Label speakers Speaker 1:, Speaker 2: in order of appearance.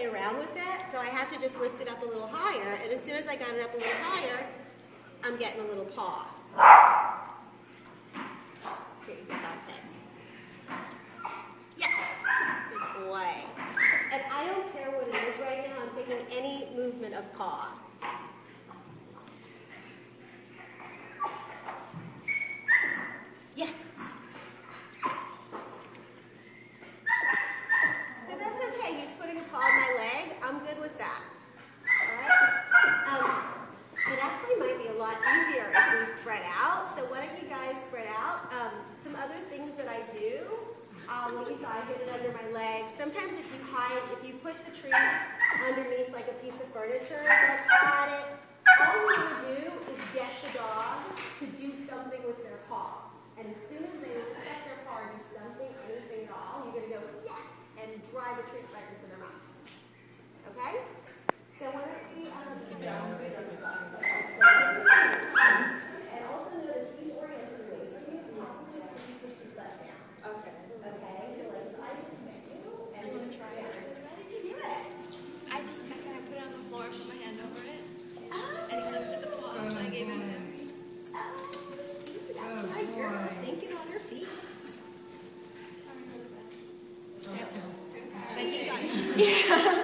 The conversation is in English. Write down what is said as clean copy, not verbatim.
Speaker 1: play around with it, so I have to just lift it up a little higher, and as soon as I got it up a little higher, I'm getting a little paw. Here you go, Dante. Yes! Good boy. And I don't care what it is right now, I'm taking any movement of paw. Yes! So that's okay, he's putting a paw on my leg, I'm good with that. Alright? It actually might be a lot easier if we spread out, so why don't you guys spread out? Some other things that I do, like you saw, I get it under my leg. Sometimes if you put the treat underneath like a piece of furniture, don't pat it. All you want to do is get the dog to do something with their paw. And as soon as they set their paw or do something, anything at all, you're going to go, yes, and drive a treat right into their mouth. Okay? So why don't we sit down straight on the spot. And also notice he's oriented away from you, and you push his butt down. Okay. Okay? So like, I just met you, and we're going to try it. How did you do it?
Speaker 2: I kind of put it on the floor and put my hand over it. And he lifted the paw, so I gave it to him.
Speaker 1: That's my girl. Thinking on her feet. Thank you guys. Yeah.